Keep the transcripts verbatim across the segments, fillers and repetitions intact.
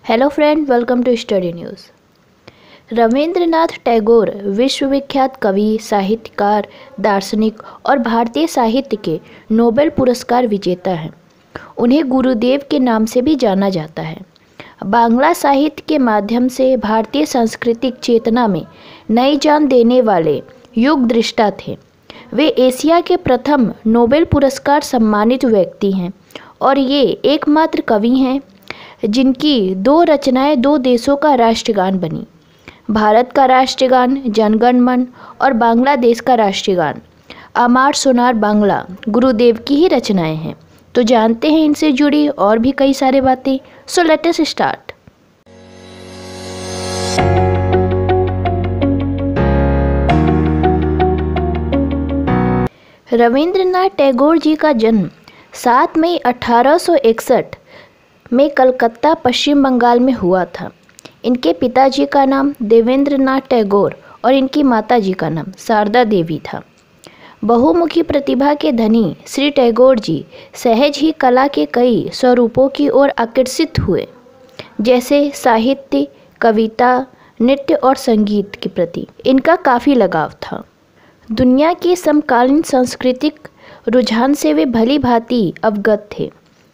Hello friend, welcome to study news. Rabindranath Tagore विश्वविख्यात कवि, साहित्यकार, दार्शनिक और भारतीय साहित्य के नोबेल पुरस्कार विजेता हैं। उन्हें गुरुदेव के नाम से भी जाना जाता है। बांग्ला साहित्य के माध्यम से भारतीय सांस्कृतिक चेतना में नई जान देने वाले युग दृष्टा थे। वे एशिया के प्रथम नोबेल पुरस्कार सम्मानित व्यक्ति हैं और ये एकमात्र कवि हैं जिनकी दो रचनाएं दो देशों का राष्ट्रगान बनी। भारत का राष्ट्रगान जनगण मन और बांग्लादेश का राष्ट्रगान अमार सोनार बांग्ला गुरुदेव की ही रचनाएं हैं। तो जानते हैं इनसे जुड़ी और भी कई सारे बातें। So let us start. Rabindranath Tagore ji का जन्म सात मई अठारह सौ इकसठ में कलकत्ता पश्चिम बंगाल में हुआ था। इनके पिताजी का नाम देवेंद्रनाथ टैगोर और इनकी माताजी का नाम शारदा देवी था। बहुमुखी प्रतिभा के धनी श्री टैगोर जी सहज ही कला के कई स्वरूपों की ओर आकर्षित हुए, जैसे साहित्य, कविता, नृत्य और संगीत के प्रति इनका काफ़ी लगाव था। दुनिया की समकालीन सांस्कृतिक रुझान से वे भली भांति अवगत थे।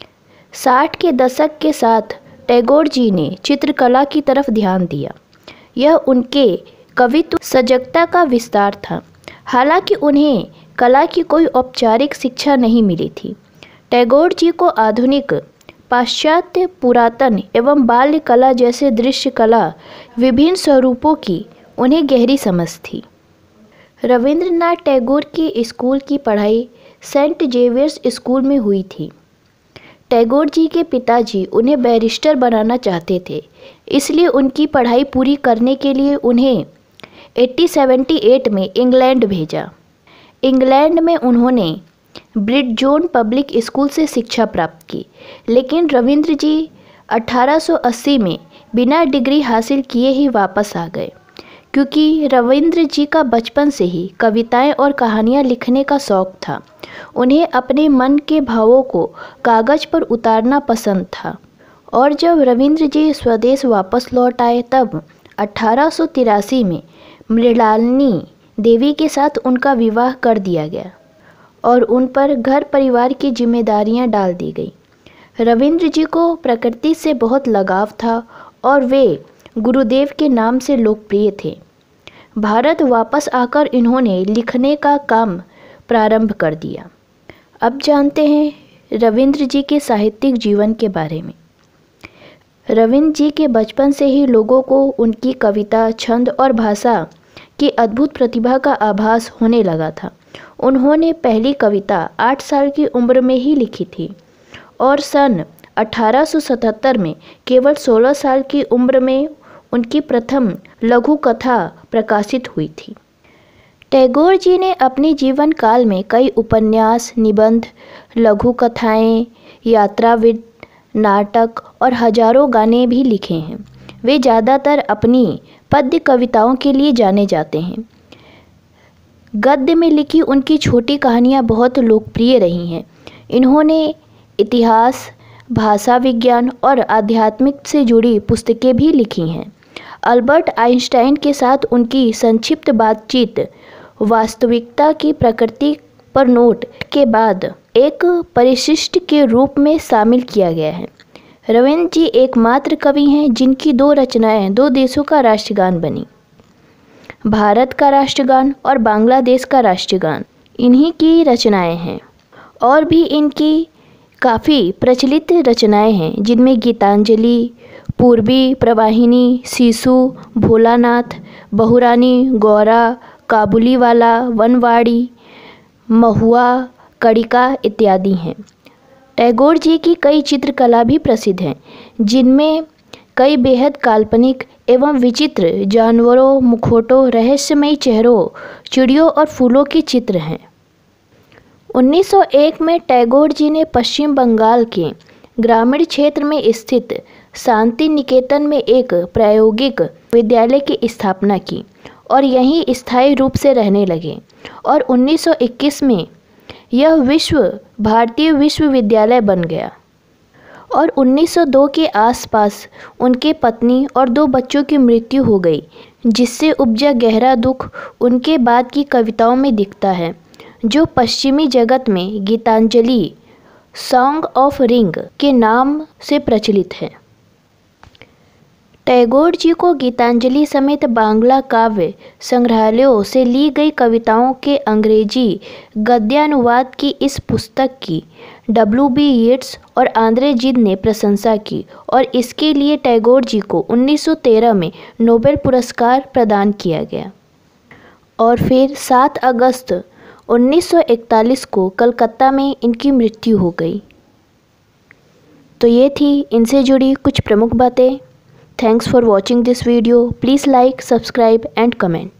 साठ के दशक के साथ टैगोर जी ने चित्रकला की तरफ ध्यान दिया। यह उनके कवित्व सजगता का विस्तार था। हालांकि उन्हें कला की कोई औपचारिक शिक्षा नहीं मिली थी। टैगोर जी को आधुनिक, पाश्चात्य, पुरातन एवं बाल्य कला जैसे दृश्य कला विभिन्न स्वरूपों की उन्हें गहरी समझ थी। रविंद्रनाथ टैगोर की स्कूल की पढ़ाई सेंट जेवियर्स स्कूल में हुई थी। टैगोर जी के पिताजी उन्हें बैरिस्टर बनाना चाहते थे, इसलिए उनकी पढ़ाई पूरी करने के लिए उन्हें अठारह सौ अठहत्तर में इंग्लैंड भेजा। इंग्लैंड में उन्होंने ब्रिडजोन पब्लिक स्कूल से शिक्षा प्राप्त की, लेकिन रविंद्र जी अठारह सौ अस्सी में बिना डिग्री हासिल किए ही वापस आ गए, क्योंकि रविंद्र जी का बचपन से ही कविताएं और कहानियां लिखने का शौक था। उन्हें अपने मन के भावों को कागज़ पर उतारना पसंद था और जब रविंद्र जी स्वदेश वापस लौट आए तब अठारह सौ तिरासी में मृणालिनी देवी के साथ उनका विवाह कर दिया गया और उन पर घर परिवार की जिम्मेदारियां डाल दी गई। रविंद्र जी को प्रकृति से बहुत लगाव था और वे गुरुदेव के नाम से लोकप्रिय थे। भारत वापस आकर इन्होंने लिखने का काम प्रारंभ कर दिया। अब जानते हैं रविंद्र जी के साहित्यिक जीवन के बारे में। रविंद्र जी के बचपन से ही लोगों को उनकी कविता, छंद और भाषा की अद्भुत प्रतिभा का आभास होने लगा था। उन्होंने पहली कविता आठ साल की उम्र में ही लिखी थी और सन अठारह सौ सतहत्तर में केवल सोलह साल की उम्र में उनकी प्रथम लघु कथा प्रकाशित हुई थी। टैगोर जी ने अपने जीवन काल में कई उपन्यास, निबंध, लघु कथाएं, यात्रावृत्त, नाटक और हजारों गाने भी लिखे हैं। वे ज़्यादातर अपनी पद्य कविताओं के लिए जाने जाते हैं। गद्य में लिखी उनकी छोटी कहानियां बहुत लोकप्रिय रही हैं। इन्होंने इतिहास, भाषा विज्ञान और आध्यात्मिक से जुड़ी पुस्तकें भी लिखी हैं। अल्बर्ट आइंस्टाइन के साथ उनकी संक्षिप्त बातचीत वास्तविकता की प्रकृति पर नोट के बाद एक परिशिष्ट के रूप में शामिल किया गया है। रविंद्र जी एकमात्र कवि हैं जिनकी दो रचनाएं दो देशों का राष्ट्रगान बनी। भारत का राष्ट्रगान और बांग्लादेश का राष्ट्रगान इन्हीं की रचनाएं हैं। और भी इनकी काफ़ी प्रचलित रचनाएं हैं, जिनमें गीतांजलि, पूर्वी प्रवाहिनी, शिशु, भोलानाथ, बहुरानी, गौरा, काबुलीवाला, वनवाड़ी, महुआ, कड़िका इत्यादि हैं। टैगोर जी की कई चित्रकला भी प्रसिद्ध हैं, जिनमें कई बेहद काल्पनिक एवं विचित्र जानवरों, मुखौटों, रहस्यमयी चेहरों, चिड़ियों और फूलों के चित्र हैं। उन्नीस सौ एक में टैगोर जी ने पश्चिम बंगाल के ग्रामीण क्षेत्र में स्थित शांति निकेतन में एक प्रायोगिक विद्यालय की स्थापना की और यहीं स्थायी रूप से रहने लगे और उन्नीस सौ इक्कीस में यह विश्व भारतीय विश्वविद्यालय बन गया। और उन्नीस सौ दो के आसपास उनके पत्नी और दो बच्चों की मृत्यु हो गई, जिससे उपजा गहरा दुख उनके बाद की कविताओं में दिखता है, जो पश्चिमी जगत में गीतांजलि, सॉन्ग ऑफ रिंग के नाम से प्रचलित है। टैगोर जी को गीतांजलि समेत बांग्ला काव्य संग्रहालयों से ली गई कविताओं के अंग्रेजी गद्यानुवाद की इस पुस्तक की डब्ल्यू बी येट्स और आंद्रे जिद ने प्रशंसा की और इसके लिए टैगोर जी को उन्नीस सौ तेरह में नोबेल पुरस्कार प्रदान किया गया। और फिर सात अगस्त उन्नीस सौ इकतालीस को कलकत्ता में इनकी मृत्यु हो गई। तो ये थी इनसे जुड़ी कुछ प्रमुख बातें। Thanks for watching this video. Please like, subscribe and comment.